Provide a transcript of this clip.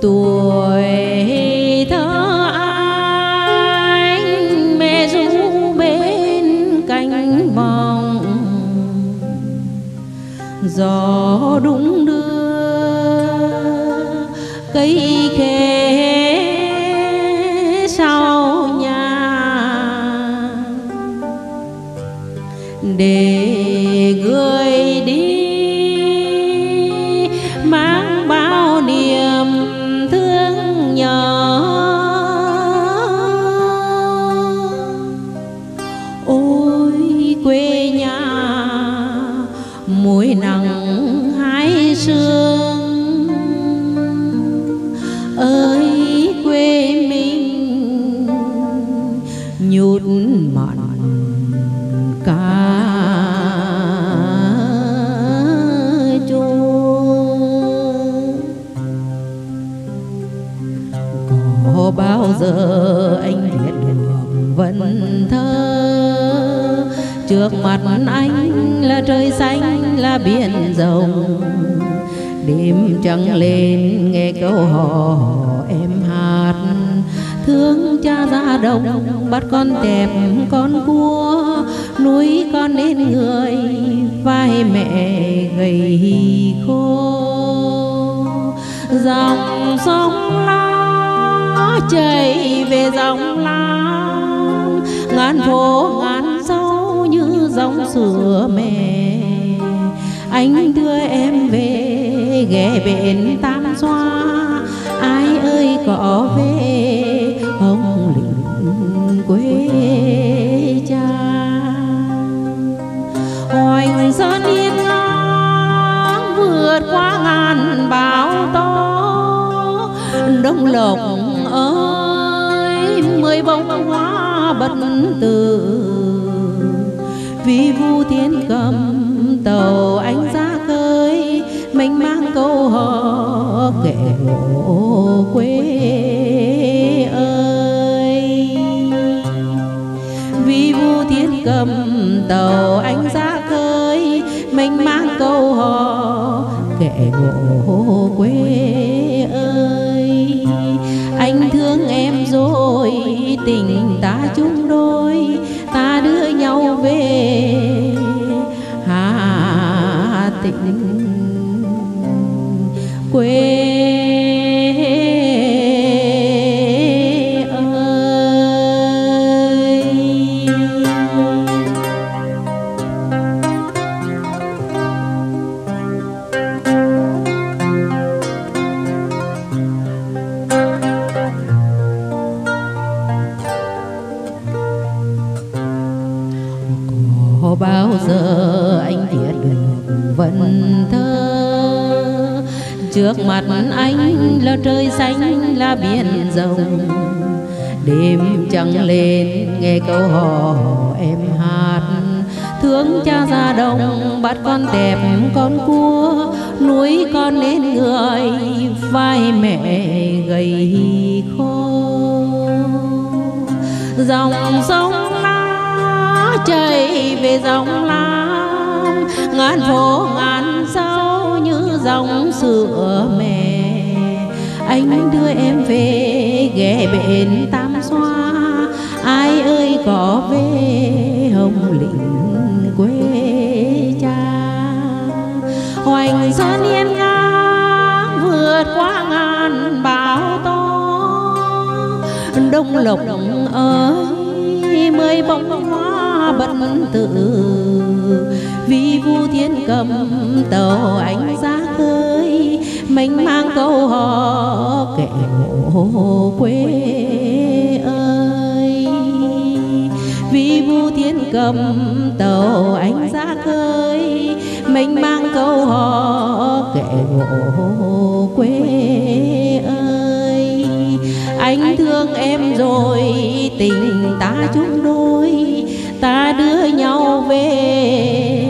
tuổi thơ anh mẹ ru bên cánh vòng, gió đung đưa cây khế sau nhà để người đi mang bao niềm thương nhớ. Ôi quê nhà muối nắng hái sương, ơi quê mình nhút mặn cá có bao giờ anh viết được vần thơ, trước mặt anh là trời xanh là biển rộng, đêm trăng lên nghe câu hò em hát, thương cha ra đồng bắt con tẹp con cua, núi con nên người vai mẹ gầy khô. Dòng sông La chảy về dòng Lam, ngàn phố ngàn dâu như dòng sữa mẹ. Anh đưa em về ghé bên Tam Xoa, ai ơi có về Hồng Lĩnh quê cha. Hoành sơn yên ngang vượt qua ngàn bão tố, Đông Lộc ơi 10 bông hoa bất tử, vì vu thiên cầm tàu anh ra khơi, mình mang câu hò kể gỗ quê ơi. Vì vu thiên cầm tàu anh ra khơi, mình mang câu hò kể gỗ quê ơi. Anh thương em rồi tình ta chung đôi, ta đưa nhau về Hà Tĩnh quê bao giờ anh viết được vần thơ, trước mặt anh là trời xanh là biển rộng, đêm trăng lên nghe câu hò em hát, thương cha ra đồng bắt con tẹp con cua, núi con nên người vai mẹ gầy khô. Dòng sông chảy về dòng Lam, ngàn phố ngàn dâu như dòng sữa mẹ. Anh đưa em về ghé bên Tam Xoa, ai ơi có về Hồng Lĩnh quê cha. Hoành sơn yên ngang vượt qua ngàn bão tố, Đông Lộc ơi 10 bông hoa bất tử, vì vu thiên cầm tàu anh ra khơi, mình mang câu hò kể gỗ quê ơi. Vì vu thiên cầm tàu anh ra khơi, mình mang câu hò kể gỗ quê ơi. Anh thương em rồi tình ta chung đôi, ta đưa nhau về